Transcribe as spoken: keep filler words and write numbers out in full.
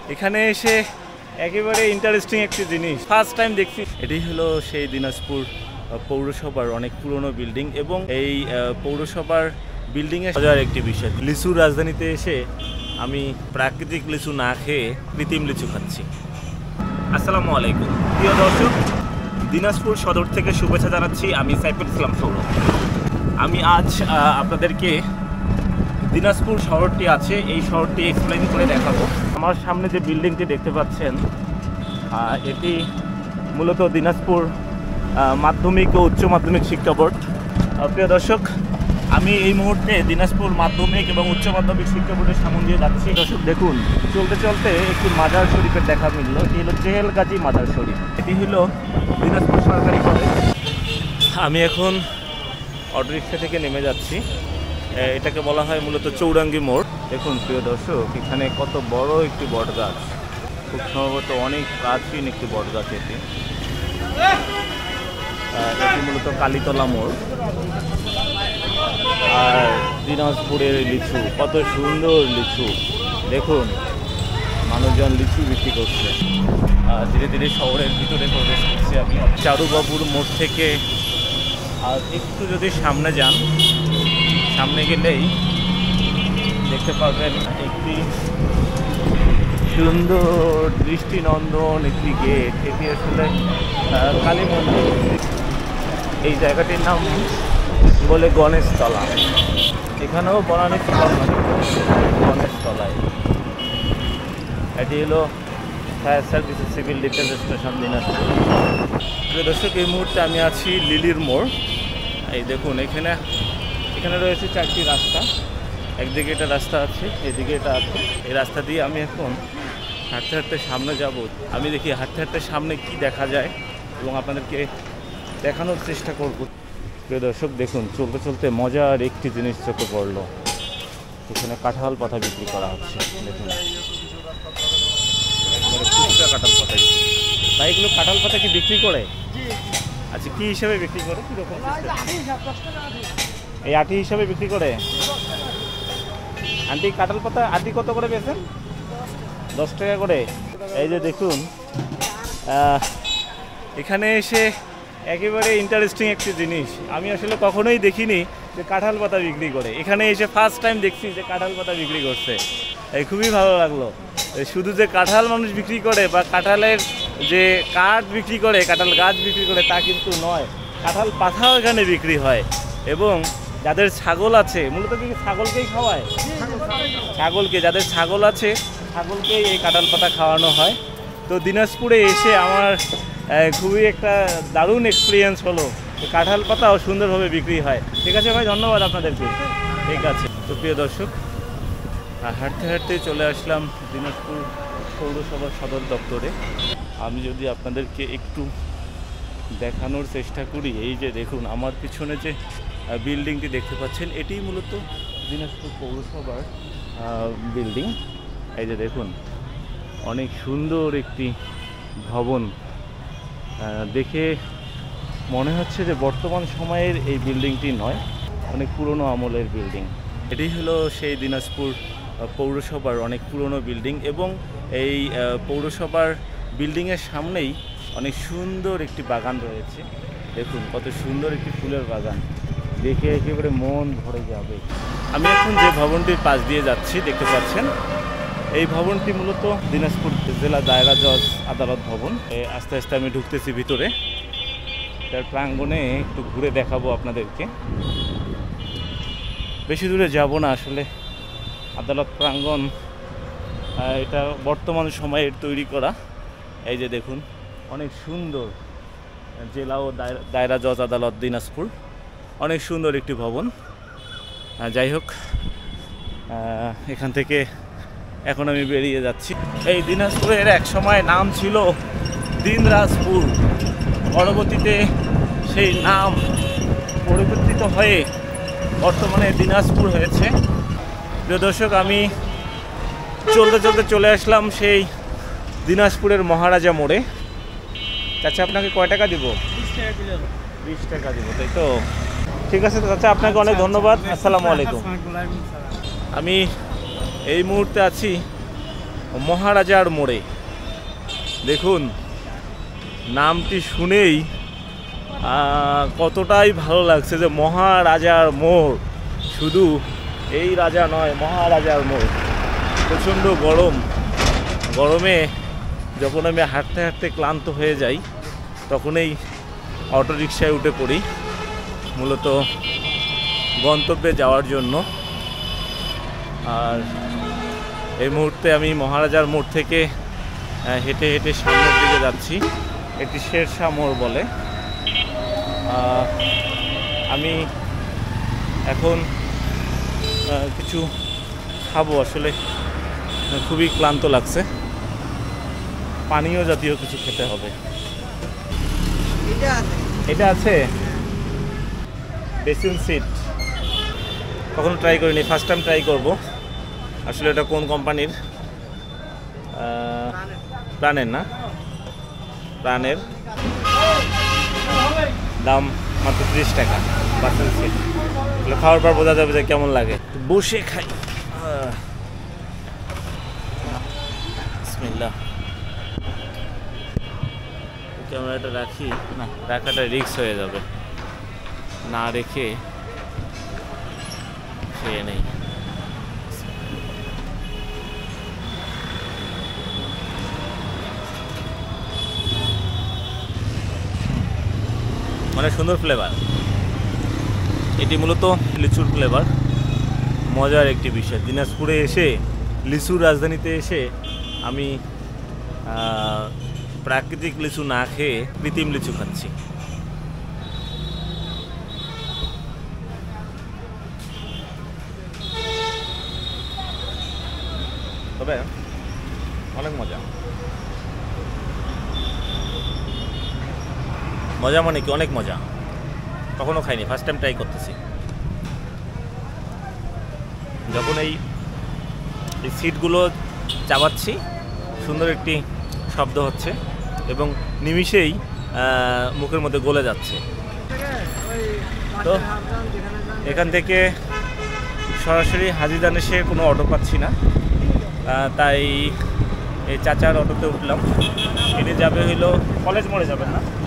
এখানে এসে একেবারে ইন্টারেস্টিং একটি জিনিস ফার্স্ট টাইম দেখছি। এটি হলো সেই দিনাজপুর পৌরসভার অনেক পুরনো বিল্ডিং এবং এই পৌরসভার বিল্ডিংয়ে মজার একটি বিষয়, লিচুর রাজধানীতে এসে আমি প্রাকৃতিক লিচু না খেয়ে কৃত্রিম লিচু খাচ্ছি। আসসালামু আলাইকুম প্রিয় দর্শক, দিনাজপুর সদর থেকে শুভেচ্ছা জানাচ্ছি। আমি সাইফুল ইসলাম সৌরভ। আমি আজ আপনাদেরকে দিনাজপুর শহরটি আছে এই শহরটি এক্সপ্লেইন করে দেখাবো। আমার সামনে যে বিল্ডিংটি দেখতে পাচ্ছেন এটি মূলত দিনাজপুর মাধ্যমিক ও উচ্চ মাধ্যমিক শিক্ষা বোর্ড। প্রিয় দর্শক, আমি এই মুহূর্তে দিনাজপুর মাধ্যমিক এবং উচ্চ মাধ্যমিক শিক্ষা বোর্ডের সামনে দিয়ে যাচ্ছি। দর্শক দেখুন, চলতে চলতে একটি মাজার শরীফের দেখা মিলল। এটি হলো চেহেল গাজী মাজার শরীফ। এটি হলো দিনাজপুর সরকারি কলেজ। আমি এখন অটোরিক্সা থেকে নেমে যাচ্ছি। এটাকে বলা হয় মূলত চৌরাঙ্গি মোড়। দেখুন প্রিয় দর্শক, এখানে কত বড় একটি বট গাছ, খুব সম্ভবত অনেক প্রাচীন একটি বট গাছ। এটি এটি মূলত কালীতলা মোড়। আর দিনাজপুরের লিচু, কত সুন্দর লিচু। দেখুন মানুষজন লিচু বিক্রি করছে। ধীরে ধীরে শহরের ভিতরে প্রবেশ করছি আমি। চারুবাবুর মোড় থেকে আর একটু যদি সামনে যান, সামনে গেলেই দেখতে পাবেন একটি সুন্দর দৃষ্টিনন্দন একটি গেট। এটি আসলে কালী মন্দির। এই জায়গাটির নাম বলে গণেশতলা। এখানেও বনানী গণেশতলায়। এটি হলো ফায়ার সার্ভিসের সিভিল ডিফেন্স স্টেশন দিনাজপুর। প্রিয় দর্শক, এই মুহূর্তে আমি আছি লিলির মোড়। এই দেখুন, এখানে এখানে রয়েছে চারটি রাস্তা। একদিকে এটা রাস্তা আছে, এদিকে এটা আছে। এই রাস্তা দিয়ে আমি এখন হাঁটতে হাঁটতে সামনে যাব। আমি দেখি হাঁটতে হাঁটতে সামনে কি দেখা যায় এবং আপনাদেরকে দেখানোর চেষ্টা করব। প্রিয় দর্শক দেখুন, চলতে চলতে মজার একটি জিনিস চোখে পড়লো। এখানে কাঁঠাল পাতা বিক্রি করা হচ্ছে। দেখুন খুচরা কাঁঠাল পাতা। ভাই এগুলো কাঁঠাল পাতা কি বিক্রি করে? আচ্ছা, কি হিসাবে বিক্রি করে? কীরকম? এই আটি হিসাবে বিক্রি করে। আন্টি কাঁঠাল পাতা আটি কত করে বেচেন? দশ টাকা করে। এই যে দেখুন, এখানে এসে একেবারে ইন্টারেস্টিং একটি জিনিস, আমি আসলে কখনোই দেখিনি যে কাঁঠাল পাতা বিক্রি করে। এখানে এসে ফার্স্ট টাইম দেখছি যে কাঁঠাল পাতা বিক্রি করছে। এই খুবই ভালো লাগলো। শুধু যে কাঁঠাল মানুষ বিক্রি করে বা কাঁঠালের যে কাঠ বিক্রি করে, কাঁঠাল গাছ বিক্রি করে তা কিন্তু নয়, কাঁঠাল পাতাও এখানে বিক্রি হয়। এবং যাদের ছাগল আছে, মূলত কি ছাগলকেই খাওয়ায়, ছাগলকে যাদের ছাগল আছে ছাগলকেই এই কাঁঠাল পাতা খাওয়ানো হয়। তো দিনাজপুরে এসে আমার খুবই একটা দারুণ এক্সপিরিয়েন্স হলো। কাঁঠাল পাতাও সুন্দরভাবে বিক্রি হয়। ঠিক আছে ভাই, ধন্যবাদ আপনাদেরকে। ঠিক আছে। তো প্রিয় দর্শক, হাঁটতে হাঁটতে চলে আসলাম দিনাজপুর পৌরসভার সদর দপ্তরে। আমি যদি আপনাদেরকে একটু দেখানোর চেষ্টা করি, এই যে দেখুন আমার পিছনে যে বিল্ডিংটি দেখতে পাচ্ছেন, এটি মূলত দিনাজপুর পৌরসভার বিল্ডিং। এই যে দেখুন, অনেক সুন্দর একটি ভবন। দেখে মনে হচ্ছে যে বর্তমান সময়ের এই বিল্ডিংটি নয়, অনেক পুরনো আমলের বিল্ডিং। এটি হলো সেই দিনাজপুর পৌরসভার অনেক পুরনো বিল্ডিং এবং এই পৌরসভার বিল্ডিংয়ের সামনেই অনেক সুন্দর একটি বাগান রয়েছে। দেখুন কত সুন্দর একটি ফুলের বাগান, দেখে একেবারে মন ভরে যাবে। আমি এখন যে ভবনটির পাশ দিয়ে যাচ্ছি দেখতে পাচ্ছেন, এই ভবনটি মূলত দিনাজপুর জেলা দায়রা জজ আদালত ভবন। আস্তে আস্তে আমি ঢুকতেছি ভিতরে। তার প্রাঙ্গণে একটু ঘুরে দেখাবো আপনাদেরকে। বেশি দূরে যাব না আসলে। আদালত প্রাঙ্গণ এটা বর্তমান সময়ের তৈরি করা। এই যে দেখুন, অনেক সুন্দর জেলা ও দায়রা জজ আদালত দিনাজপুর, অনেক সুন্দর একটি ভবন। যাই হোক, এখান থেকে এখন আমি বেরিয়ে যাচ্ছি। এই দিনাজপুরের এক সময় নাম ছিল দিনরাজপুর। পরবর্তীতে সেই নাম পরিবর্তিত হয়ে বর্তমানে দিনাজপুর হয়েছে। প্রিয় দর্শক, আমি চলতে চলতে চলে আসলাম সেই দিনাজপুরের মহারাজা মোড়ে। চাচা আপনাকে কয় টাকা দিব? বিশ টাকা দিব, তাই তো? ঠিক আছে চাচা, আপনাকে অনেক ধন্যবাদ। আসসালামু আলাইকুম। আমি এই মুহূর্তে আছি মহারাজার মোড়ে। দেখুন নামটি শুনেই কতটাই ভালো লাগছে যে মহারাজার মোড়। শুধু এই রাজা নয়, মহারাজার মোড়। প্রচণ্ড গরম, গরমে যখন আমি হাঁটতে হাঁটতে ক্লান্ত হয়ে যাই তখন এই অটোরিকশায় উঠে পড়ি, মূলত গন্তব্যে যাওয়ার জন্য। আর এই মুহূর্তে আমি মহারাজার মোড় থেকে হেঁটে হেঁটে সামনের দিকে যাচ্ছি। এটি শেরশাহ মোড় বলে। আমি এখন কিছু খাবো, আসলে খুবই ক্লান্ত লাগছে। পানীয় জাতীয় কিছু খেতে হবে। এটা আছে বেসিন সিট, কখনো ট্রাই করিনি, ফার্স্ট টাইম ট্রাই করব। আসলে এটা কোন কোম্পানির? প্রাণের না? প্রাণের দাম মাত্র ত্রিশ টাকা বেসিন সিট। এগুলো খাওয়ার পর বোঝা যাবে যে কেমন লাগে। বসে খাই। বিসমিল্লাহ। ক্যামেরাটা রাখি না, রাখাটা রিস্ক হয়ে যাবে, না রেখে খেয়ে নেই। অনেক সুন্দর ফ্লেভার। এটি মূলত লিচুর ফ্লেভার। মজার একটি বিষয়, দিনাজপুরে এসে, লিচুর রাজধানীতে এসে আমি প্রাকৃতিক লিচু না খেয়ে কৃত্রিম লিচু খাচ্ছি। তবে অনেক মজা। মজা মানে কি অনেক মজা। কখনো খাইনি, ফার্স্ট টাইম ট্রাই করতেছি। যখন এই সিটগুলো চাবাচ্ছি সুন্দর একটি শব্দ হচ্ছে এবং নিমিষেই মুখের মধ্যে গলে যাচ্ছে। তো এখান থেকে সরাসরি হাজীজান এসে কোনো অটো পাচ্ছি না, তাই এই চাচার অটোতে উঠলাম। এটি যাবে হইলো কলেজ মোড়ে, যাবেন না?